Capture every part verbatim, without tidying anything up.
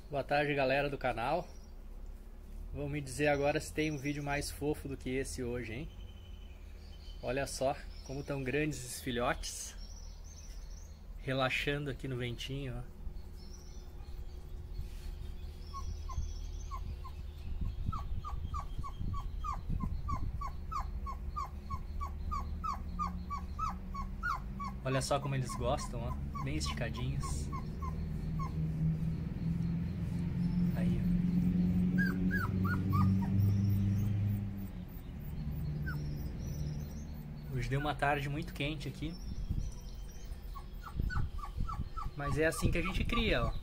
Boa tarde, galera do canal. Vão me dizer agora se tem um vídeo mais fofo do que esse hoje, hein? Olha só como estão grandes esses filhotes, relaxando aqui no ventinho, ó. Olha só como eles gostam, ó, bem esticadinhos. Aí, ó. Hoje deu uma tarde muito quente aqui, mas é assim que a gente cria, ó.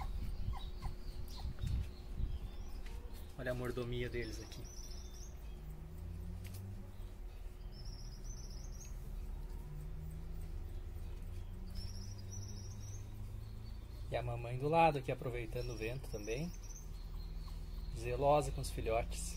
Olha a mordomia deles aqui. E a mamãe do lado aqui aproveitando o vento também, zelosa com os filhotes.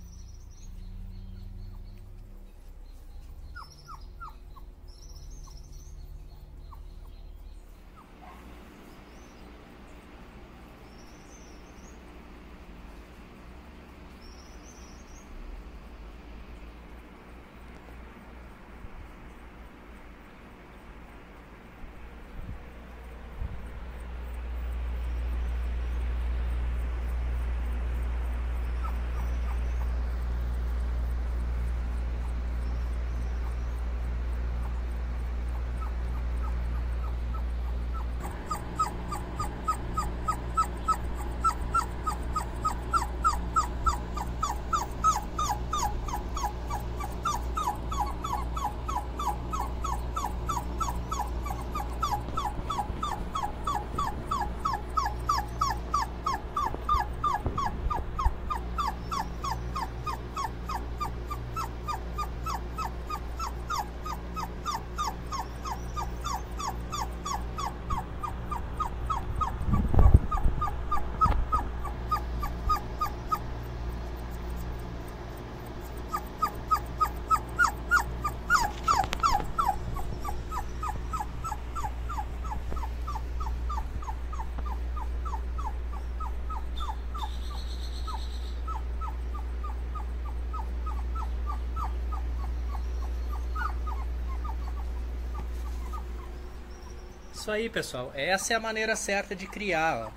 Isso aí, pessoal, essa é a maneira certa de criar, ó.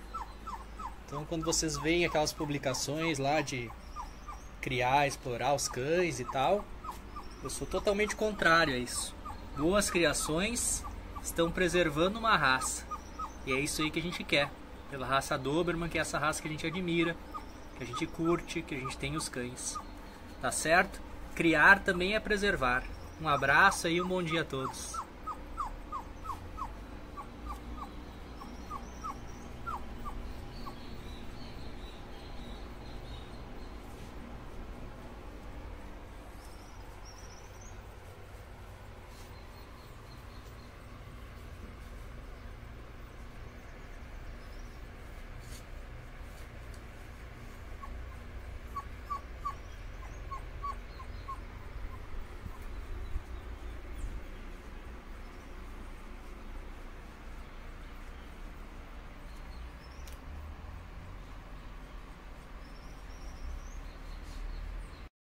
Então quando vocês veem aquelas publicações lá de criar, explorar os cães e tal, eu sou totalmente contrário a isso. Boas criações estão preservando uma raça, e é isso aí que a gente quer, pela raça Doberman, que é essa raça que a gente admira, que a gente curte, que a gente tem os cães. Tá certo? Criar também é preservar. Um abraço e um bom dia a todos.